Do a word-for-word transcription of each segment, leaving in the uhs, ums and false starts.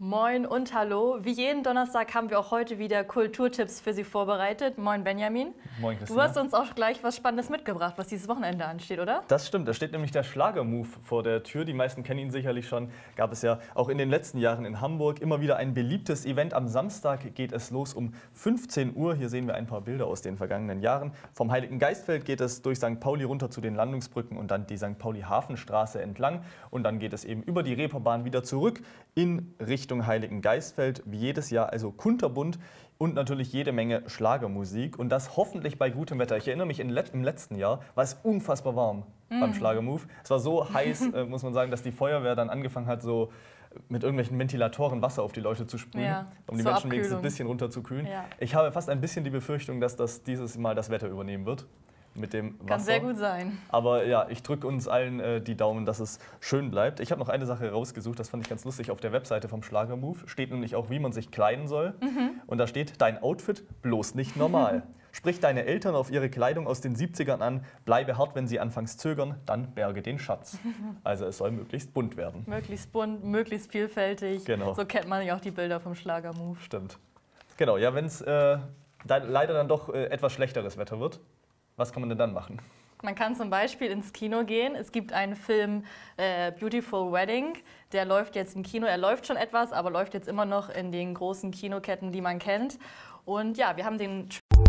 Moin und hallo. Wie jeden Donnerstag haben wir auch heute wieder Kulturtipps für Sie vorbereitet. Moin Benjamin. Moin Christina. Du hast uns auch gleich was Spannendes mitgebracht, was dieses Wochenende ansteht, oder? Das stimmt, da steht nämlich der Schlagermove vor der Tür. Die meisten kennen ihn sicherlich schon. Gab es ja auch in den letzten Jahren in Hamburg immer wieder ein beliebtes Event. Am Samstag geht es los um fünfzehn Uhr. Hier sehen wir ein paar Bilder aus den vergangenen Jahren. Vom Heiligen Geistfeld geht es durch Sankt Pauli runter zu den Landungsbrücken und dann die Sankt Pauli-Hafenstraße entlang. Und dann geht es eben über die Reeperbahn wieder zurück in Richtung Heiligen Geistfeld. Wie jedes Jahr also kunterbunt und natürlich jede Menge Schlagermusik. Und das hoffentlich bei gutem Wetter. Ich erinnere mich, in Let im letzten Jahr war es unfassbar warm mm. beim Schlagermove. Es war so heiß, äh, muss man sagen, dass die Feuerwehr dann angefangen hat, so mit irgendwelchen Ventilatoren Wasser auf die Leute zu sprühen, ja, um die Menschen wenigstens ein bisschen runterzukühlen. Ja. Ich habe fast ein bisschen die Befürchtung, dass das dieses Mal das Wetter übernehmen wird. Mit dem Wasser. Kann sehr gut sein. Aber ja, ich drücke uns allen äh, die Daumen, dass es schön bleibt. Ich habe noch eine Sache rausgesucht, das fand ich ganz lustig. Auf der Webseite vom Schlagermove steht nämlich auch, wie man sich kleiden soll. Mhm. Und da steht, dein Outfit bloß nicht normal. Sprich deine Eltern auf ihre Kleidung aus den siebzigern an, bleibe hart, wenn sie anfangs zögern, dann berge den Schatz. Also es soll möglichst bunt werden. Möglichst bunt, möglichst vielfältig. Genau. So kennt man ja auch die Bilder vom Schlagermove. Stimmt. Genau, ja, wenn es äh, da leider dann doch äh, etwas schlechteres Wetter wird, was kann man denn dann machen? Man kann zum Beispiel ins Kino gehen. Es gibt einen Film äh, Beautiful Wedding, der läuft jetzt im Kino. Er läuft schon etwas, aber läuft jetzt immer noch in den großen Kinoketten, die man kennt. Und ja, wir haben den...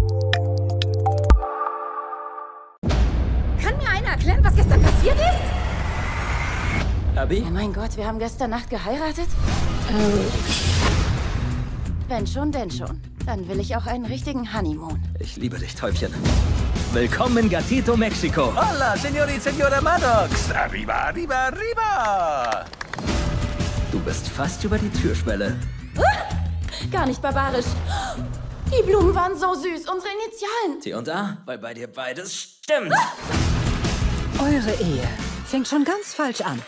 Kann mir einer erklären, was gestern passiert ist? Abi? Oh mein Gott, wir haben gestern Nacht geheiratet? Ähm. Wenn schon, denn schon. Dann will ich auch einen richtigen Honeymoon. Ich liebe dich, Täubchen. Willkommen in Gatito, Mexiko. Hola, Señor y Señora Maddox. Arriba, arriba, arriba. Du bist fast über die Türschwelle. Uh, gar nicht barbarisch. Die Blumen waren so süß, unsere Initialen. T und A, weil bei dir beides stimmt. Ah! Eure Ehe fängt schon ganz falsch an.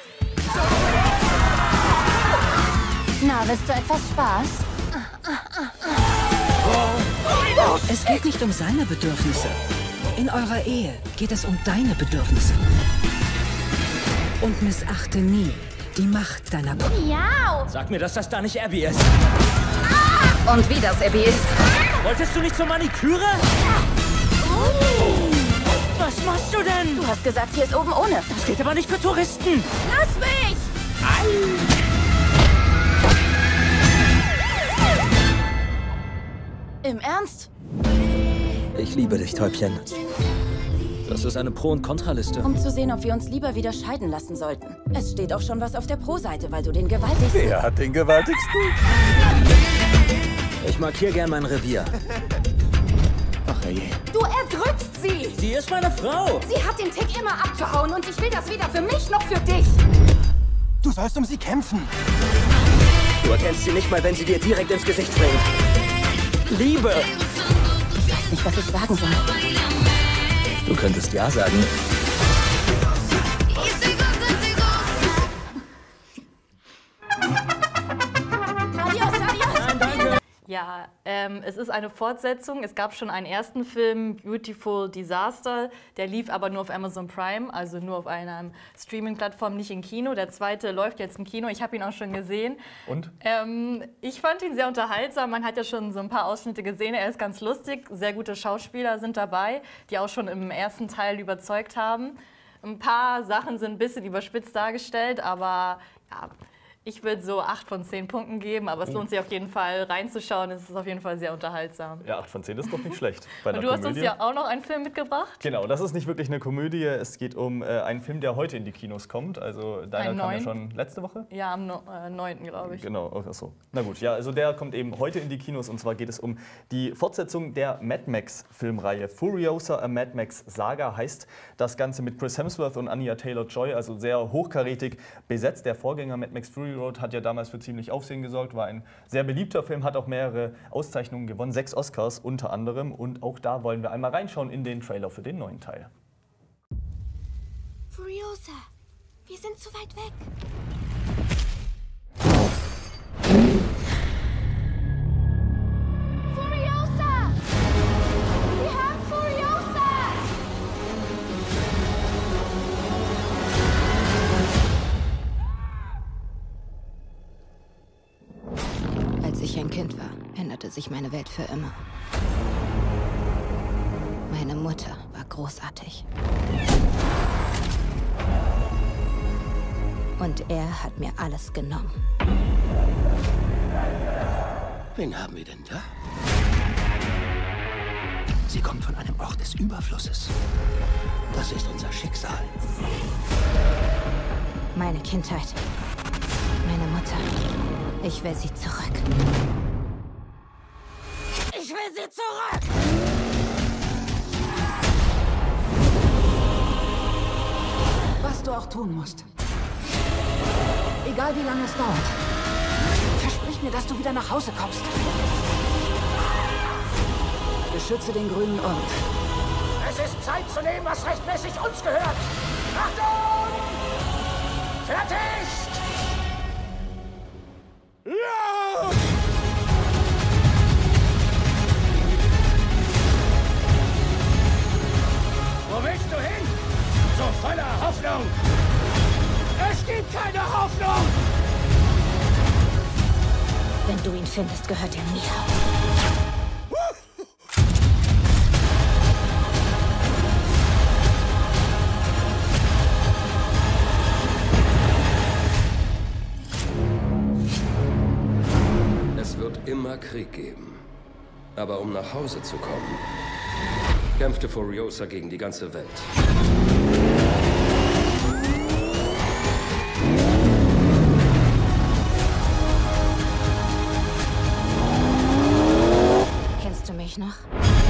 Na, willst du etwas Spaß? Es geht nicht um seine Bedürfnisse. In eurer Ehe geht es um deine Bedürfnisse. Und missachte nie die Macht deiner... Miau! Sag mir, dass das da nicht Abby ist. Ah! Und wie das Abby ist. Wolltest du nicht zur Maniküre? Oh. Was machst du denn? Du hast gesagt, hier ist oben ohne. Das steht aber nicht für Touristen. Lass mich! Ei. Im Ernst? Ich liebe dich, Täubchen. Das ist eine Pro- und Kontraliste. Um zu sehen, ob wir uns lieber wieder scheiden lassen sollten. Es steht auch schon was auf der Pro-Seite, weil du den gewaltigsten... Wer hat den gewaltigsten? Ich markiere gern mein Revier. Ach je. Du erdrückst sie! Sie ist meine Frau! Sie hat den Tick, immer abzuhauen und ich will das weder für mich noch für dich! Du sollst um sie kämpfen. Du erkennst sie nicht mal, wenn sie dir direkt ins Gesicht springt. Liebe! Ich weiß nicht, was ich sagen soll. Du könntest ja sagen. Adios, adios! Nein, danke! Ja, ähm, es ist eine Fortsetzung. Es gab schon einen ersten Film, Beautiful Disaster. Der lief aber nur auf Amazon Prime, also nur auf einer Streaming-Plattform, nicht im Kino. Der zweite läuft jetzt im Kino. Ich habe ihn auch schon gesehen. Und? Ähm, ich fand ihn sehr unterhaltsam. Man hat ja schon so ein paar Ausschnitte gesehen. Er ist ganz lustig. Sehr gute Schauspieler sind dabei, die auch schon im ersten Teil überzeugt haben. Ein paar Sachen sind ein bisschen überspitzt dargestellt, aber ja... Ich würde so acht von zehn Punkten geben, aber es lohnt sich auf jeden Fall reinzuschauen. Es ist auf jeden Fall sehr unterhaltsam. Ja, acht von zehn ist doch nicht schlecht. Bei einer Und du hast Komödie. uns ja auch noch einen Film mitgebracht. Genau, das ist nicht wirklich eine Komödie. Es geht um äh, einen Film, der heute in die Kinos kommt. Also deiner kam ja schon letzte Woche? Ja, am no äh, neunten glaube ich. Genau, ach so. Na gut, ja, also der kommt eben heute in die Kinos. Und zwar geht es um die Fortsetzung der Mad Max-Filmreihe. Furiosa, a Mad Max-Saga heißt das Ganze mit Chris Hemsworth und Anya Taylor-Joy. Also sehr hochkarätig besetzt. Der Vorgänger Mad Max Fury Road hat ja damals für ziemlich Aufsehen gesorgt, war ein sehr beliebter Film, hat auch mehrere Auszeichnungen gewonnen, sechs Oscars unter anderem. Und auch da wollen wir einmal reinschauen in den Trailer für den neuen Teil. Furiosa, wir sind zu weit weg. Furiosa! Sie haben Furiosa! sich meine Welt für immer. Meine Mutter war großartig. Und er hat mir alles genommen. Wen haben wir denn da? Sie kommt von einem Ort des Überflusses. Das ist unser Schicksal. Meine Kindheit. Meine Mutter. Ich will sie zurück. Ich will sie zurück! Was du auch tun musst. Egal wie lange es dauert. Versprich mir, dass du wieder nach Hause kommst. Beschütze den grünen Ort. Es ist Zeit zu nehmen, was rechtmäßig uns gehört. Achtung! Fertig! Ja! Wo willst du hin? So voller Hoffnung! Es gibt keine Hoffnung! Wenn du ihn findest, gehört er mir. Es wird immer Krieg geben. Aber um nach Hause zu kommen, kämpfte Furiosa gegen die ganze Welt. Kennst du mich noch?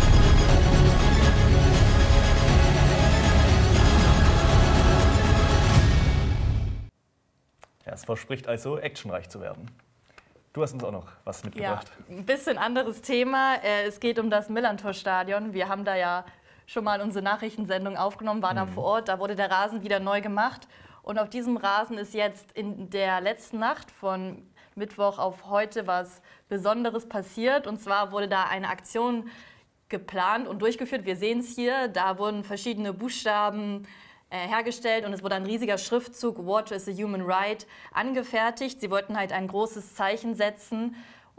Ja, es verspricht also, actionreich zu werden. Du hast uns auch noch was mitgebracht. Ja, ein bisschen anderes Thema. Es geht um das Millerntor-Stadion. Wir haben da ja schon mal unsere Nachrichtensendung aufgenommen, waren mhm. da vor Ort. Da wurde der Rasen wieder neu gemacht. Und auf diesem Rasen ist jetzt in der letzten Nacht von Mittwoch auf heute was Besonderes passiert. Und zwar wurde da eine Aktion geplant und durchgeführt. Wir sehen es hier. Da wurden verschiedene Buchstaben hergestellt und es wurde ein riesiger Schriftzug Water is a Human Right angefertigt. Sie wollten halt ein großes Zeichen setzen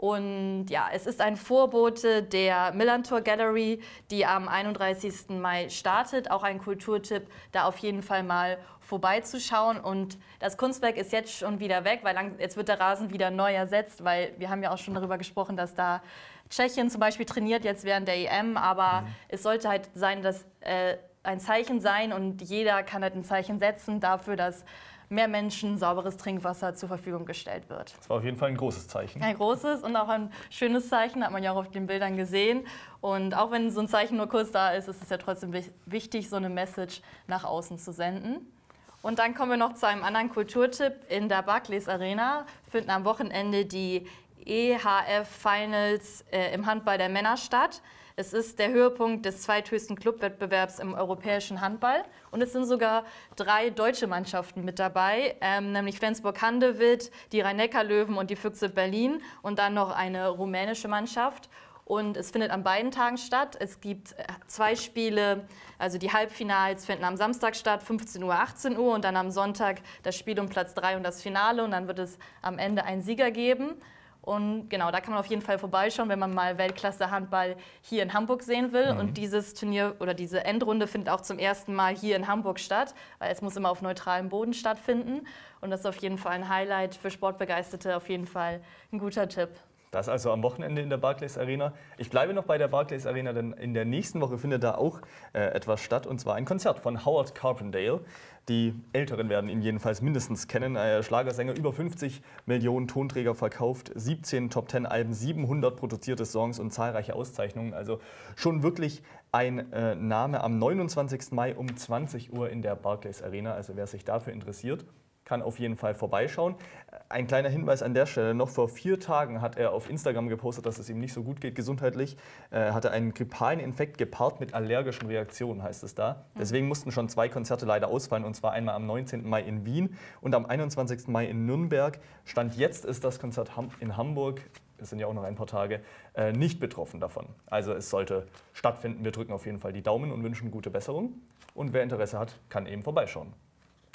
und ja, es ist ein Vorbote der Millerntor Gallery, die am einunddreißigsten Mai startet. Auch ein Kulturtipp, da auf jeden Fall mal vorbeizuschauen. Und das Kunstwerk ist jetzt schon wieder weg, weil lang, jetzt wird der Rasen wieder neu ersetzt, weil wir haben ja auch schon darüber gesprochen, dass da Tschechien zum Beispiel trainiert jetzt während der E M, aber mhm. es sollte halt sein, dass äh, ein Zeichen sein und jeder kann halt ein Zeichen setzen dafür, dass mehr Menschen sauberes Trinkwasser zur Verfügung gestellt wird. Das war auf jeden Fall ein großes Zeichen. Ein großes und auch ein schönes Zeichen, hat man ja auch auf den Bildern gesehen. Und auch wenn so ein Zeichen nur kurz da ist, ist es ja trotzdem wichtig, so eine Message nach außen zu senden. Und dann kommen wir noch zu einem anderen Kulturtipp. In der Barclays Arena finden am Wochenende die E H F Finals äh, im Handball der Männer statt. Es ist der Höhepunkt des zweithöchsten Clubwettbewerbs im europäischen Handball. Und es sind sogar drei deutsche Mannschaften mit dabei, ähm, nämlich Flensburg-Handewitt, die Rhein-Neckar-Löwen und die Füchse Berlin und dann noch eine rumänische Mannschaft. Und es findet an beiden Tagen statt. Es gibt zwei Spiele, also die Halbfinals finden am Samstag statt, fünfzehn Uhr, achtzehn Uhr und dann am Sonntag das Spiel um Platz drei und das Finale. Und dann wird es am Ende einen Sieger geben. Und genau, da kann man auf jeden Fall vorbeischauen, wenn man mal Weltklasse-Handball hier in Hamburg sehen will. Mhm. Und dieses Turnier oder diese Endrunde findet auch zum ersten Mal hier in Hamburg statt, weil es muss immer auf neutralem Boden stattfinden. Und das ist auf jeden Fall ein Highlight für Sportbegeisterte, auf jeden Fall ein guter Tipp. Das also am Wochenende in der Barclays Arena. Ich bleibe noch bei der Barclays Arena, denn in der nächsten Woche findet da auch äh, etwas statt, und zwar ein Konzert von Howard Carpendale. Die Älteren werden ihn jedenfalls mindestens kennen. Äh, Schlagersänger, über fünfzig Millionen Tonträger verkauft, siebzehn Top Ten Alben, siebenhundert produzierte Songs und zahlreiche Auszeichnungen. Also schon wirklich ein äh, Name am neunundzwanzigsten Mai um zwanzig Uhr in der Barclays Arena. Also wer sich dafür interessiert, kann auf jeden Fall vorbeischauen. Ein kleiner Hinweis an der Stelle, noch vor vier Tagen hat er auf Instagram gepostet, dass es ihm nicht so gut geht gesundheitlich. Er hatte einen grippalen Infekt gepaart mit allergischen Reaktionen, heißt es da. Deswegen mussten schon zwei Konzerte leider ausfallen, und zwar einmal am neunzehnten Mai in Wien und am einundzwanzigsten Mai in Nürnberg. Stand jetzt ist das Konzert in Hamburg, es sind ja auch noch ein paar Tage, nicht betroffen davon. Also es sollte stattfinden. Wir drücken auf jeden Fall die Daumen und wünschen gute Besserung. Und wer Interesse hat, kann eben vorbeischauen.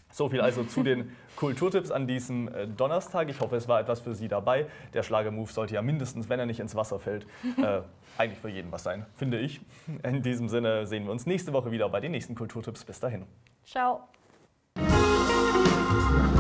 So viel also zu den Kulturtipps an diesem äh, Donnerstag. Ich hoffe, es war etwas für Sie dabei. Der Schlagermove sollte ja mindestens, wenn er nicht ins Wasser fällt, äh, eigentlich für jeden was sein, finde ich. In diesem Sinne sehen wir uns nächste Woche wieder bei den nächsten Kulturtipps. Bis dahin. Ciao.